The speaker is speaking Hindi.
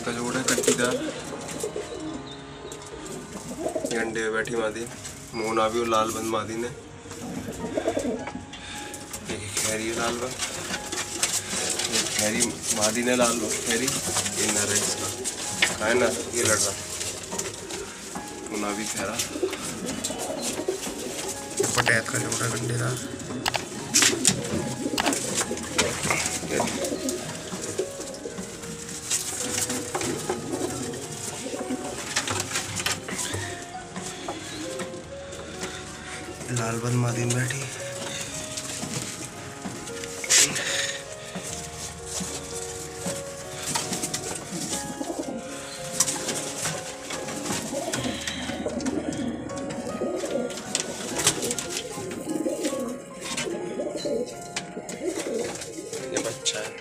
पटेत का जोड़ है कट्टीदार। अंडे बैठी मादी मोना भी लाल बंद मादी ने खैरी लाल बंद, खैरी मादी ने लाल खैरी, ये नर है इसका का है ना, ये लड़ रहा मोना भी खैरा। पटेत का जोड़ा गंडेदार। लाल बंद मादी में बैठी। ये बच्चा है।